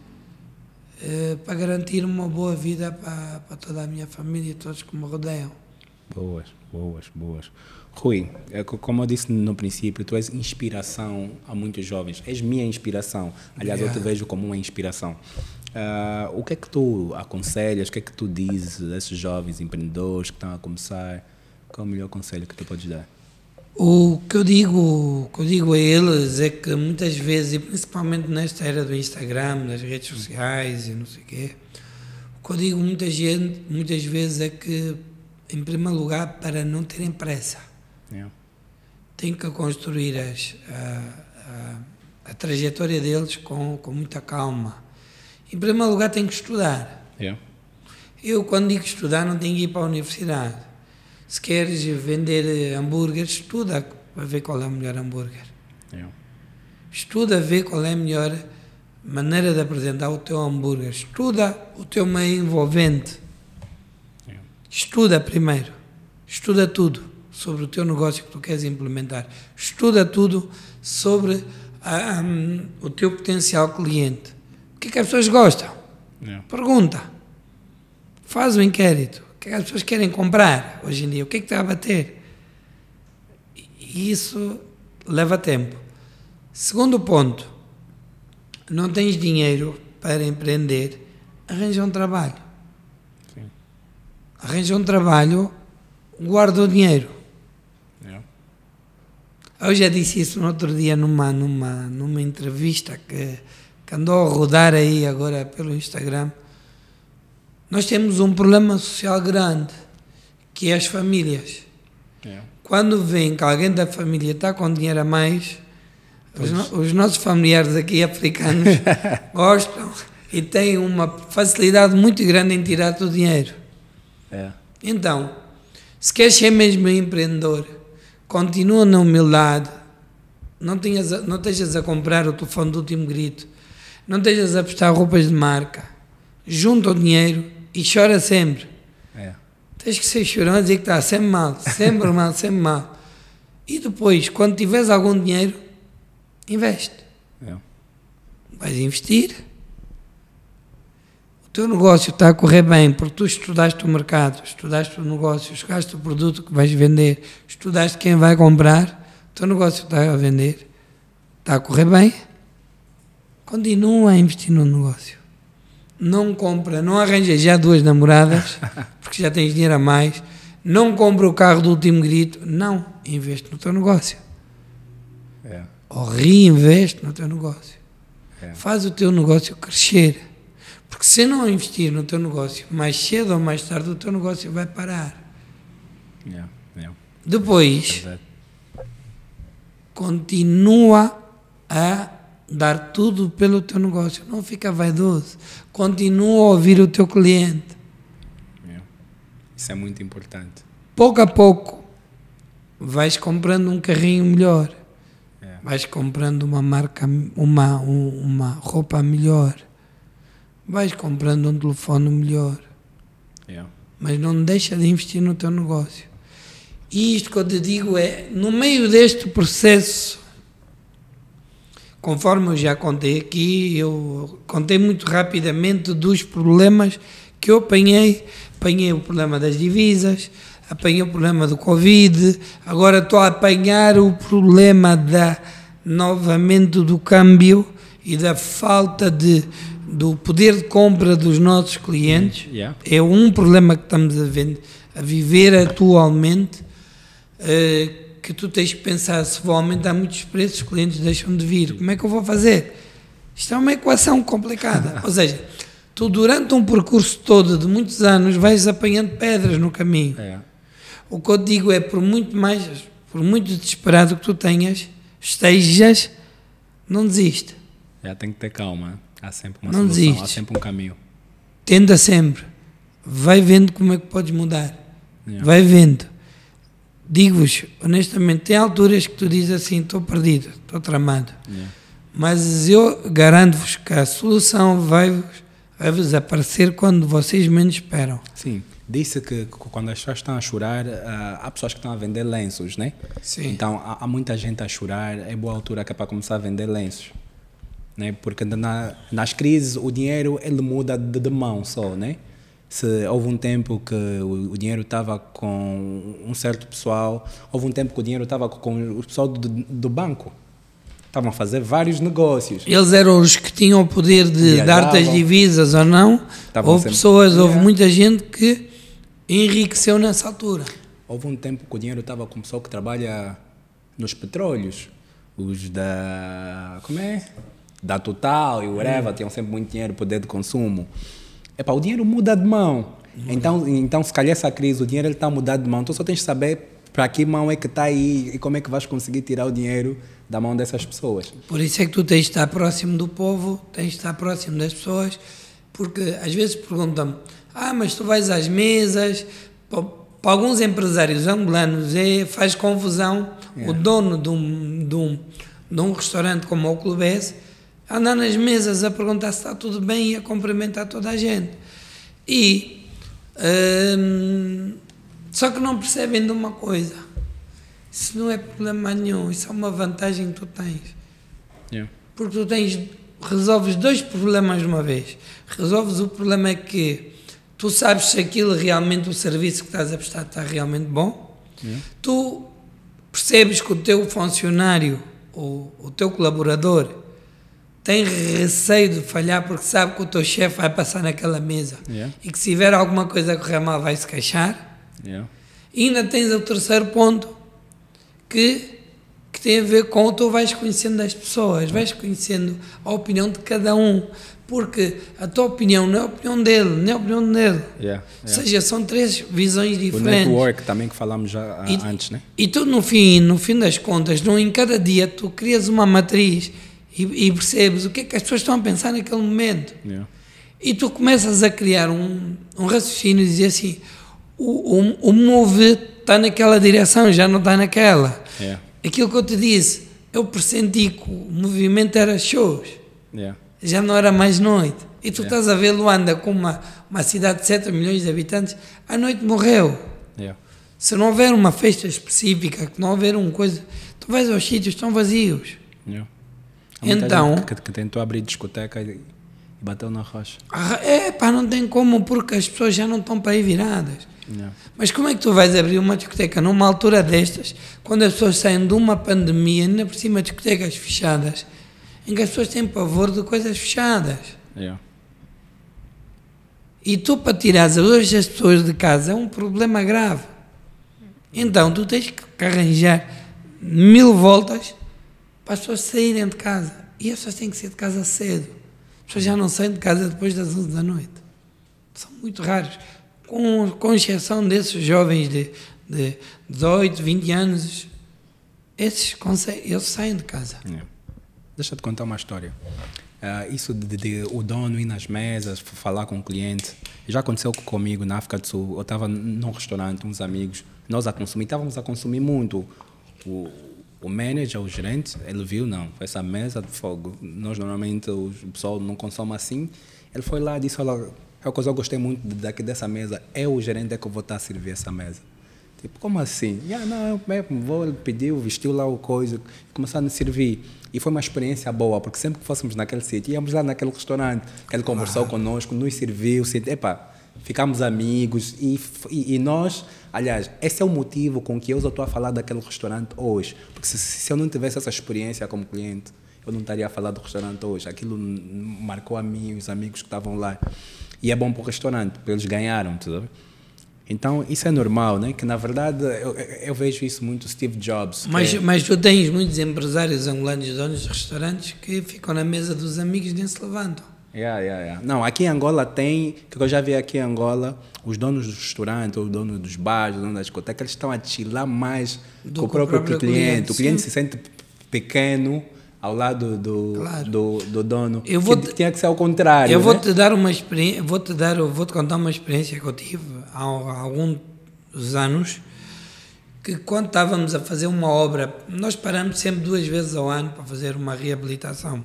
É, para garantir uma boa vida para, para toda a minha família e todos que me rodeiam. Boas, boas, boas. Rui, como eu disse no princípio, tu és inspiração a muitos jovens. És minha inspiração. Aliás, yeah. eu te vejo como uma inspiração. Uh, o que é que tu aconselhas, o que é que tu dizes a esses jovens empreendedores que estão a começar? Qual é o melhor conselho que tu podes dar? O que eu digo, o que eu digo a eles é que muitas vezes, e principalmente nesta era do Instagram, das redes sociais e não sei o quê, o que eu digo muita gente, muitas vezes é que, em primeiro lugar, para não terem pressa, yeah. tem que construir as, a, a, a trajetória deles com, com muita calma. Em primeiro lugar, tem que estudar. Yeah. Eu, quando digo estudar, não tenho que ir para a universidade. Se queres vender hambúrgueres, estuda para ver qual é o melhor hambúrguer. Yeah. Estuda a ver qual é a melhor maneira de apresentar o teu hambúrguer. Estuda o teu meio envolvente. Yeah. Estuda primeiro. Estuda tudo sobre o teu negócio que tu queres implementar. Estuda tudo sobre a, um, o teu potencial cliente. O que é que as pessoas gostam? Yeah. Pergunta. Faz o inquérito. O que é que as pessoas querem comprar hoje em dia? O que é que está a bater? E isso leva tempo. Segundo ponto, não tens dinheiro para empreender, arranja um trabalho. Sim. Arranja um trabalho, guarda o dinheiro. Yeah. Eu já disse isso no outro dia numa, numa, numa entrevista que que andou a rodar aí agora pelo Instagram. Nós temos um problema social grande, que é as famílias. Yeah. quando vem que alguém da família está com dinheiro a mais, os, no, os nossos familiares aqui africanos gostam e têm uma facilidade muito grande em tirar o dinheiro. É. Então, se queres ser mesmo empreendedor, continua na humildade, não, tenhas a, não estejas a comprar o telefone do último grito, não estejas a apostar roupas de marca, junta o dinheiro e chora sempre. É. Tens que ser chorão a dizer que está sempre mal, sempre mal, sempre mal. E depois, quando tiveres algum dinheiro, investe. É. Vais investir. O teu negócio está a correr bem porque tu estudaste o mercado, estudaste o negócio, estudaste o produto que vais vender, estudaste quem vai comprar, o teu negócio está a vender, está a correr bem, continua a investir no negócio. Não compra, não arranja já duas namoradas, porque já tens dinheiro a mais, não compra o carro do último grito, não, investe no teu negócio. É. Ou reinveste no teu negócio. É. Faz o teu negócio crescer. Porque se não investir no teu negócio, mais cedo ou mais tarde o teu negócio vai parar. Yeah, yeah. Depois, É continua a dar tudo pelo teu negócio. Não fica vaidoso. Continua a ouvir o teu cliente. Yeah. Isso é muito importante. Pouco a pouco, vais comprando um carrinho melhor. Yeah. Vais comprando uma marca, uma, uma roupa melhor. Vais comprando um telefone melhor, Yeah. mas não deixa de investir no teu negócio. E isto que eu te digo é, no meio deste processo, conforme eu já contei aqui, eu contei muito rapidamente dos problemas que eu apanhei. Apanhei o problema das divisas, apanhei o problema do Covid, agora estou a apanhar o problema da, novamente do câmbio e da falta de do poder de compra dos nossos clientes. Yeah. É um problema que estamos a, ver, a viver atualmente, uh, que tu tens que pensar, se vou aumentar muitos preços, os clientes deixam de vir, como é que eu vou fazer? Isto é uma equação complicada. Ou seja, tu durante um percurso todo de muitos anos vais apanhando pedras no caminho. Yeah. O que eu te digo é, por muito mais, por muito desesperado que tu tenhas, estejas, não desiste. Já tem que ter calma. Há sempre uma Não solução, desistes. há sempre um caminho. Tenta sempre. Vai vendo como é que podes mudar. Yeah. Vai vendo. Digo-vos, honestamente, tem alturas que tu dizes assim, estou perdido, estou tramado. Yeah. Mas eu garanto-vos que a solução vai-vos vai-vos aparecer quando vocês menos esperam. Sim, disse que quando as pessoas estão a chorar, uh, há pessoas que estão a vender lenços, né? Sim. Então, há, há muita gente a chorar, é boa altura que é para começar a vender lenços. Né? Porque na, nas crises o dinheiro ele muda de, de mão só, né? Se houve um tempo que o, o dinheiro estava com um certo pessoal, houve um tempo que o dinheiro estava com o pessoal do, do banco. Estavam a fazer vários negócios. Eles eram os que tinham o poder de Viajavam. dar-te as divisas ou não. Estavam Houve sempre- pessoas, houve Yeah. muita gente que enriqueceu nessa altura. Houve um tempo que o dinheiro estava com o pessoal que trabalha nos petróleos, os da... como é? Da Total e o whatever, tinham sempre muito dinheiro, poder de consumo. Epá, o dinheiro muda de mão. Então, então, se calhar essa crise, o dinheiro está a mudar de mão. Então só tens de saber para que mão é que está aí e como é que vais conseguir tirar o dinheiro da mão dessas pessoas. Por isso é que tu tens de estar próximo do povo, tens de estar próximo das pessoas, porque às vezes perguntam-me, ah, mas tu vais às mesas, para, para alguns empresários angolanos é, faz confusão, Yeah. o dono de um, de, um, de um restaurante como o Clube S, andar nas mesas a perguntar se está tudo bem e a cumprimentar toda a gente. E, hum, só que não percebem de uma coisa, isso não é problema nenhum, isso é uma vantagem que tu tens. Yeah. Porque tu tens, resolves dois problemas de uma vez. Resolves o problema é que tu sabes se aquilo realmente, o serviço que estás a prestar está realmente bom. Yeah. Tu percebes que o teu funcionário, ou o teu colaborador, tem receio de falhar porque sabe que o teu chefe vai passar naquela mesa. Yeah. E que se tiver alguma coisa a correr mal vai se queixar. Yeah. E ainda tens o terceiro ponto, que, que que tem a ver com o tu vais conhecendo as pessoas, vais conhecendo a opinião de cada um, porque a tua opinião não é a opinião dele, nem é a opinião dele. Yeah, yeah. Ou seja, são três visões diferentes. O network também que falamos já e, antes, né? E tu no fim, no fim das contas, não, em cada dia tu crias uma matriz e, e percebes o que é que as pessoas estão a pensar naquele momento. Yeah. E tu começas a criar um, um raciocínio e dizer assim, o, o, o move está naquela direção, já não está naquela. Yeah. Aquilo que eu te disse, eu pressenti que o movimento era shows. Yeah. Já não era mais noite. E tu Yeah. estás a ver Luanda com uma, uma cidade de sete milhões de habitantes, a noite morreu. Yeah. Se não houver uma festa específica, que não houver uma coisa, tu vais aos sítios, estão vazios. Yeah. Há muita Então, gente que, que tentou abrir discoteca e, e bateu na rocha. é pá, não tem como, porque as pessoas já não estão para aí viradas. Yeah. Mas como é que tu vais abrir uma discoteca numa altura destas, quando as pessoas saem de uma pandemia, ainda por cima discotecas fechadas, em que as pessoas têm pavor de coisas fechadas? Yeah. E tu, para tirares hoje as pessoas de casa, é um problema grave. Então, tu tens que arranjar mil voltas para as pessoas saírem de casa. E as pessoas têm que sair de casa cedo. As pessoas já não saem de casa depois das onze da noite. São muito raros. Com, com exceção desses jovens de, de dezoito, vinte anos, esses, eles saem de casa. Yeah. Deixa eu te contar uma história. Uh, isso de, de o dono ir nas mesas, falar com o cliente, já aconteceu comigo na África do Sul. Eu estava num restaurante, uns amigos, nós a consumir, estávamos a consumir muito. O, o manager, o gerente, ele viu, não, essa mesa de fogo, nós normalmente o pessoal não consome assim. Ele foi lá e disse, olha, é uma coisa que eu gostei muito daqui dessa mesa, é o gerente que eu vou estar a servir essa mesa. Tipo, como assim? Yeah, não, eu vou, ele pediu, vestiu lá o coisa, começaram a servir. E foi uma experiência boa, porque sempre que fôssemos naquele sítio, íamos lá naquele restaurante, ele conversou claro. Conosco, nos serviu, epa, ficámos amigos e, e, e nós, aliás, esse é o motivo com que eu estou a falar daquele restaurante hoje, porque se, se eu não tivesse essa experiência como cliente, eu não estaria a falar do restaurante hoje, aquilo marcou a mim e os amigos que estavam lá, e é bom para o restaurante, porque eles ganharam, sabe? Então, isso é normal, né? Que na verdade eu, eu vejo isso muito Steve Jobs. Mas, é... mas tu tens muitos empresários angolanos, donos de restaurantes, que ficam na mesa dos amigos e nem se levantam. Yeah, yeah, yeah. Não, aqui em Angola tem, que eu já vi aqui em Angola, os donos dos restaurantes, os donos dos bares, os donos das discotecas, eles estão a chilar mais do com o próprio, próprio cliente. cliente. O cliente sim. se sente pequeno ao lado do, claro. do, do dono. Eu vou te, tinha que ser ao contrário. Eu né? vou te dar uma experiência, vou te dar, vou te contar uma experiência que eu tive há, há alguns anos, que quando estávamos a fazer uma obra, nós paramos sempre duas vezes ao ano para fazer uma reabilitação.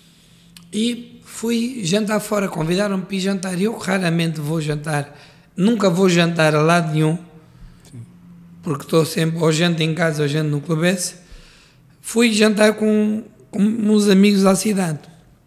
E fui jantar fora, convidaram-me para ir jantar. Eu raramente vou jantar, nunca vou jantar a lado nenhum, sim. Porque estou sempre, ou janto em casa ou janto no Clube S. Fui jantar com com uns amigos da cidade.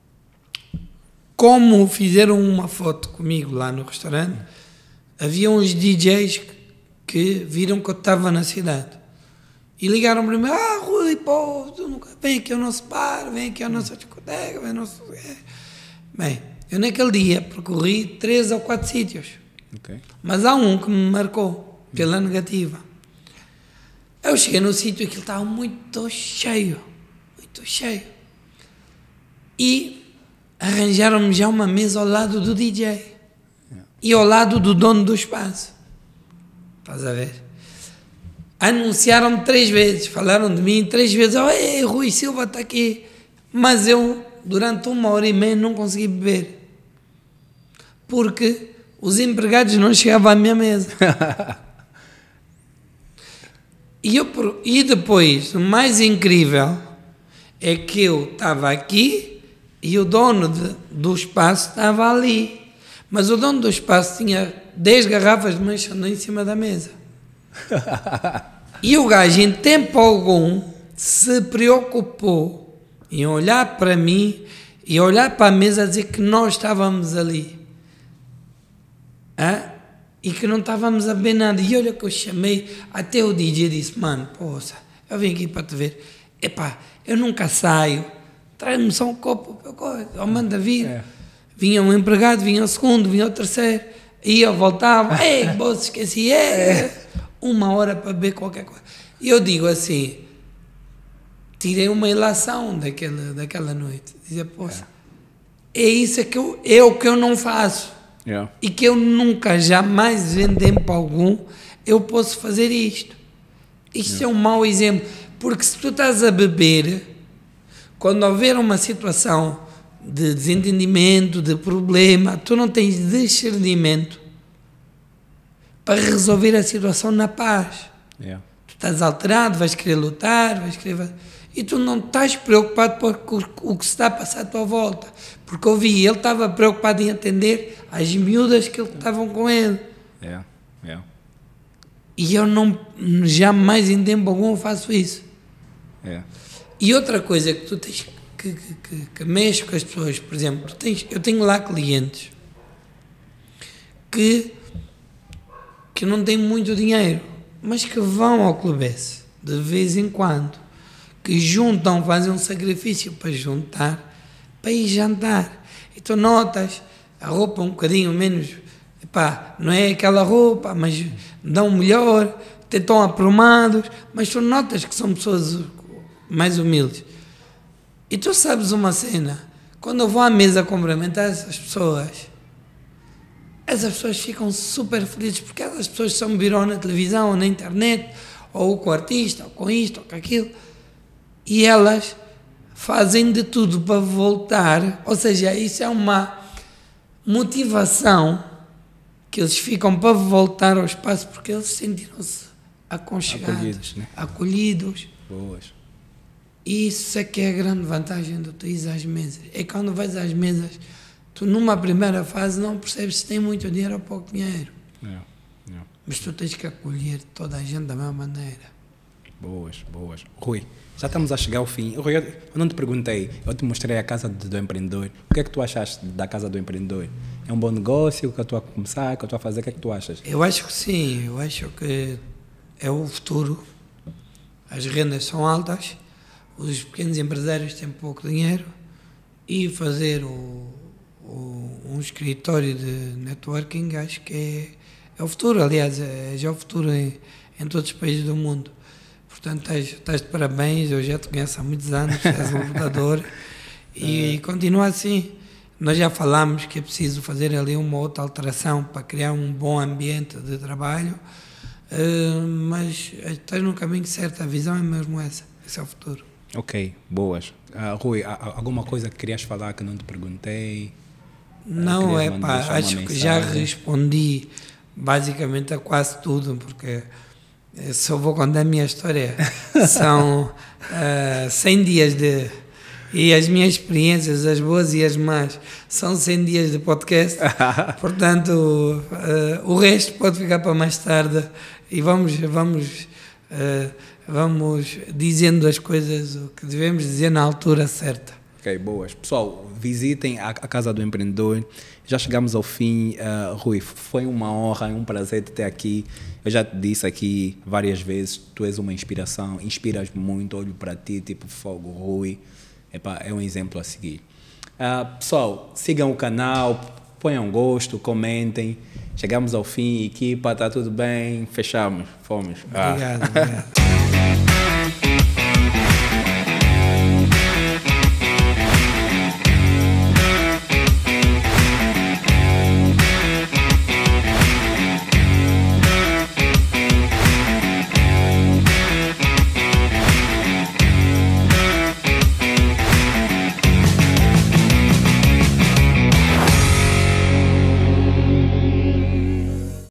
Como fizeram uma foto comigo lá no restaurante, havia uns D Js que, que viram que eu estava na cidade e ligaram para mim, ah Rui, pô, tu nunca vem aqui ao nosso bar, vem aqui à nossa discoteca, vem ao nosso... Bem, eu naquele dia percorri três ou quatro sítios, okay. Mas há um que me marcou pela negativa. Eu cheguei no sítio e aquilo estava muito cheio, muito cheio. E arranjaram-me já uma mesa ao lado do D J. Yeah. E ao lado do dono do espaço. Estás a ver? Anunciaram-me três vezes, falaram de mim três vezes. Oh, ei, Rui Silva está aqui. Mas eu, durante uma hora e meia, não consegui beber. Porque os empregados não chegavam à minha mesa. e, eu, e depois, o mais incrível é que eu estava aqui e o dono de, do espaço estava ali. Mas o dono do espaço tinha dez garrafas de manchão em cima da mesa. E o gajo, em tempo algum, se preocupou em olhar para mim e olhar para a mesa a dizer que nós estávamos ali. Hã? E que não estávamos a beber nada. E olha que eu chamei, até o D J disse, mano, poça, eu vim aqui para te ver. Epá, eu nunca saio, traz-me só um copo, eu mando vir. É. Vinha um empregado, vinha o segundo, vinha o terceiro, e eu voltava, ei, bolsa, esqueci, é, uma hora para beber qualquer coisa. E eu digo assim, tirei uma ilação daquela, daquela noite. Dizer, poxa, é. é isso que eu, é o que eu não faço. Yeah. E que eu nunca, jamais, em tempo algum, eu posso fazer isto. Isto yeah. é um mau exemplo. Porque se tu estás a beber, quando houver uma situação de desentendimento, de problema, tu não tens discernimento para resolver a situação na paz. Yeah. Tu estás alterado, vais querer lutar, vais querer... E tu não estás preocupado com o que se está a passar à tua volta. Porque eu vi, ele estava preocupado em atender às miúdas que estavam com ele. Yeah. Yeah. E eu não, jamais em tempo algum faço isso. Yeah. E outra coisa que tu tens que, que, que, que mexe com as pessoas, por exemplo, tu tens, eu tenho lá clientes que, que não têm muito dinheiro, mas que vão ao Clube S de vez em quando, que juntam, fazem um sacrifício para juntar, para ir jantar. E tu notas a roupa um bocadinho menos, epá, não é aquela roupa, mas dão melhor, estão aprumados, mas tu notas que são pessoas mais humildes. E tu sabes uma cena, quando eu vou à mesa cumprimentar essas pessoas, essas pessoas ficam super felizes, porque essas pessoas só me viram na televisão, ou na internet, ou com o artista, ou com isto, ou com aquilo, e elas fazem de tudo para voltar, ou seja, isso é uma motivação que eles ficam para voltar ao espaço, porque eles sentiram-se aconchegados, acolhidos, né? acolhidos. Boas. E isso é que é a grande vantagem de tu ir às mesas. É quando vais às mesas, tu numa primeira fase não percebes se tem muito dinheiro ou pouco dinheiro. Yeah, yeah. Mas tu tens que acolher toda a gente da mesma maneira. Boas, boas. Rui, já estamos a chegar ao fim. Rui, eu não te perguntei, eu te mostrei a casa do empreendedor. O que é que tu achaste da casa do empreendedor? É um bom negócio que eu estou a começar, que eu estou a fazer? O que é que tu achas? Eu acho que sim, eu acho que é o futuro. As rendas são altas, os pequenos empresários têm pouco dinheiro e fazer o, o, um escritório de networking acho que é, é o futuro. Aliás, é já o futuro em, em todos os países do mundo. Portanto, estás, estás de parabéns, eu já te conheço há muitos anos, és um lutador e continua assim. Nós já falámos que é preciso fazer ali uma outra alteração para criar um bom ambiente de trabalho, uh, mas estás no caminho certo, a visão é mesmo essa, esse é o futuro. Ok, boas. Uh, Rui, alguma coisa que querias falar que não te perguntei? Não, uh, é pá, acho que já respondi basicamente a quase tudo, porque se eu vou contar a minha história, são uh, cem dias de... E as minhas experiências, as boas e as más, são cem dias de podcast. Portanto, uh, o resto pode ficar para mais tarde e vamos, vamos, uh, vamos dizendo as coisas o que devemos dizer na altura certa. Ok, boas. Pessoal, visitem a, a Casa do Empreendedor. Já chegamos ao fim. Uh, Rui, foi uma honra, um prazer te ter aqui. Eu já te disse aqui várias vezes, tu és uma inspiração, inspiras muito, olho para ti, tipo fogo, Rui. Epá, é um exemplo a seguir. Uh, pessoal, sigam o canal, ponham gosto, comentem. Chegamos ao fim, equipa, está tudo bem, fechamos, fomos. Obrigado, ah. obrigado.